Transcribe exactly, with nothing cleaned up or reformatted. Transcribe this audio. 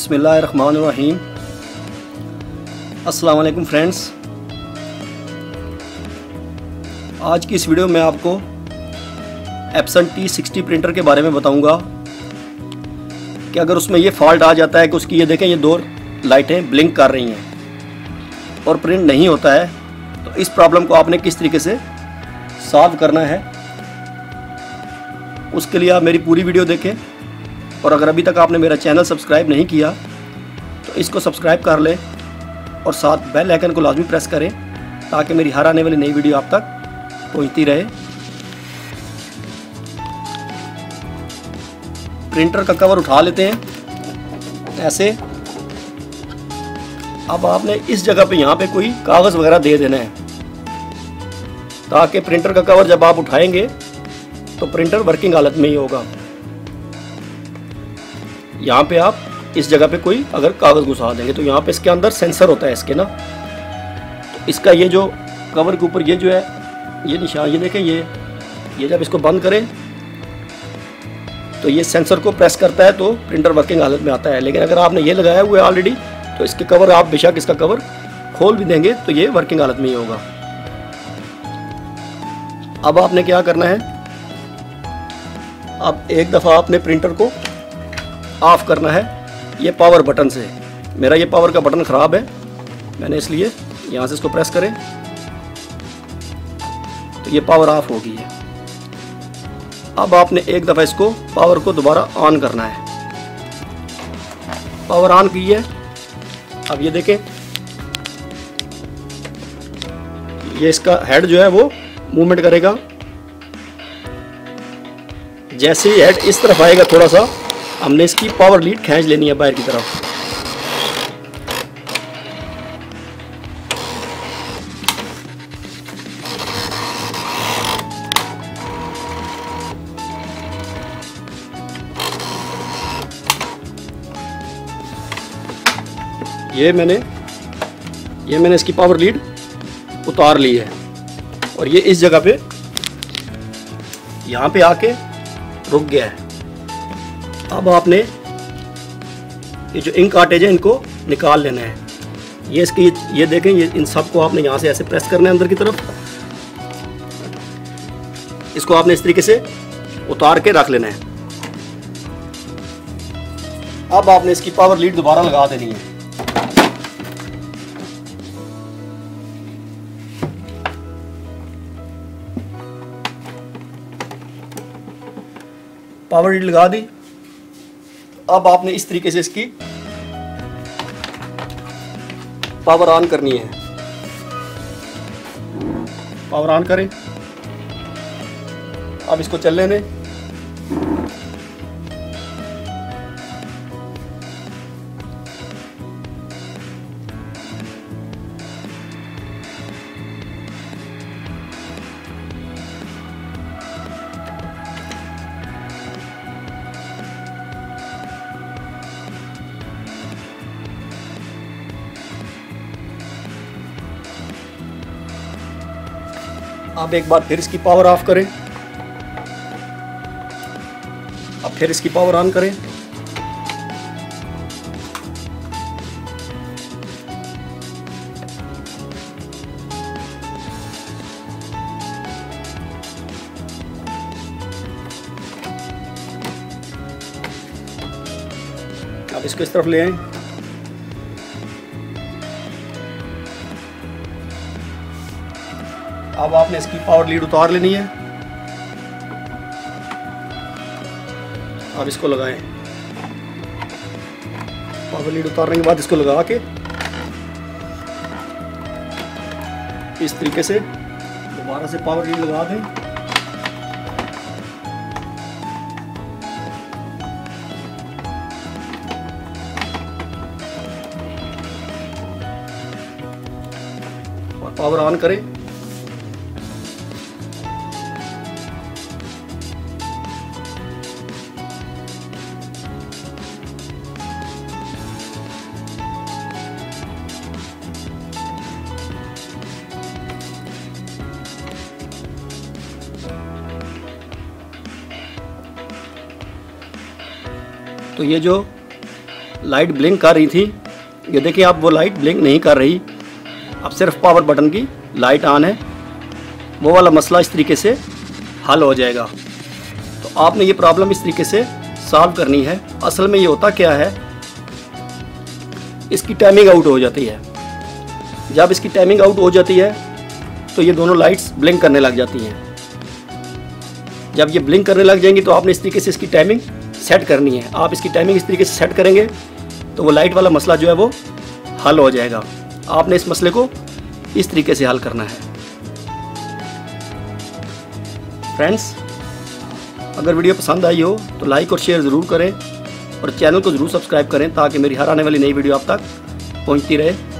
बिस्मिल्लाहिर्रहमानिर्रहीम। अस्सलाम वालेकुम फ्रेंड्स। आज की इस वीडियो में आपको एप्सन टी सिक्सटी प्रिंटर के बारे में बताऊंगा कि अगर उसमें ये फॉल्ट आ जाता है कि उसकी ये देखें ये दो लाइटें ब्लिंक कर रही हैं और प्रिंट नहीं होता है, तो इस प्रॉब्लम को आपने किस तरीके से सॉल्व करना है, उसके लिए आप मेरी पूरी वीडियो देखें। और अगर अभी तक आपने मेरा चैनल सब्सक्राइब नहीं किया तो इसको सब्सक्राइब कर लें और साथ बेल आइकन को लाजमी प्रेस करें ताकि मेरी हर आने वाली नई वीडियो आप तक पहुंचती रहे। प्रिंटर का कवर उठा लेते हैं ऐसे। अब आपने इस जगह पे यहाँ पे कोई कागज़ वगैरह दे देना है ताकि प्रिंटर का कवर जब आप उठाएंगे तो प्रिंटर वर्किंग हालत में ही होगा। यहाँ पे आप इस जगह पे कोई अगर कागज़ घुसा देंगे तो यहाँ पे इसके अंदर सेंसर होता है इसके ना, तो इसका ये जो कवर के ऊपर ये जो है ये निशान, ये देखें, ये ये जब इसको बंद करें तो ये सेंसर को प्रेस करता है तो प्रिंटर वर्किंग हालत में आता है। लेकिन अगर आपने ये लगाया हुआ है ऑलरेडी तो इसके कवर आप बेशक इसका कवर खोल भी देंगे तो ये वर्किंग हालत में ही होगा। अब आपने क्या करना है, अब एक दफ़ा आपने प्रिंटर को ऑफ करना है ये पावर बटन से। मेरा ये पावर का बटन ख़राब है, मैंने इसलिए यहाँ से इसको प्रेस करें तो ये पावर ऑफ हो गई है। अब आपने एक दफ़ा इसको पावर को दोबारा ऑन करना है। पावर ऑन की है। अब ये देखें ये इसका हेड जो है वो मूवमेंट करेगा। जैसे ही हेड इस तरफ आएगा थोड़ा सा, हमने इसकी पावर लीड खींच लेनी है बाहर की तरफ। ये मैंने ये मैंने इसकी पावर लीड उतार ली है और ये इस जगह पे यहाँ पे आके रुक गया है। अब आपने ये जो इंक कार्टेज है इनको निकाल लेना है। ये इसकी ये देखें, ये इन सब को आपने यहाँ से ऐसे प्रेस करना है अंदर की तरफ। इसको आपने इस तरीके से उतार के रख लेना है। अब आपने इसकी पावर लीड दोबारा लगा देनी है। पावर लीड लगा दी। अब आपने इस तरीके से इसकी पावर ऑन करनी है। पावर ऑन करें। अब इसको चलने दें। अब एक बार फिर इसकी पावर ऑफ करें। अब फिर इसकी पावर ऑन करें। अब इसको इस तरफ ले आए। अब आपने इसकी पावर लीड उतार लेनी है। अब इसको लगाएं। पावर लीड उतारने के बाद इसको लगा के इस तरीके से दोबारा से पावर लीड लगा दें। और पावर ऑन करें। तो ये जो लाइट ब्लिंक कर रही थी, ये देखिए आप वो लाइट ब्लिंक नहीं कर रही, अब सिर्फ पावर बटन की लाइट ऑन है। वो वाला मसला इस तरीके से हल हो जाएगा। तो आपने ये प्रॉब्लम इस तरीके से सॉल्व करनी है। असल में ये होता क्या है, इसकी टाइमिंग आउट हो जाती है। जब इसकी टाइमिंग आउट हो जाती है तो ये दोनों लाइट्स ब्लिंक करने लग जाती हैं। जब ये ब्लिंक करने लग जाएंगी तो आपने इस तरीके से इसकी टाइमिंग सेट करनी है। आप इसकी टाइमिंग इस तरीके से सेट करेंगे तो वो लाइट वाला मसला जो है वो हल हो जाएगा। आपने इस मसले को इस तरीके से हल करना है। फ्रेंड्स, अगर वीडियो पसंद आई हो तो लाइक और शेयर ज़रूर करें और चैनल को ज़रूर सब्सक्राइब करें ताकि मेरी हर आने वाली नई वीडियो आप तक पहुंचती रहे।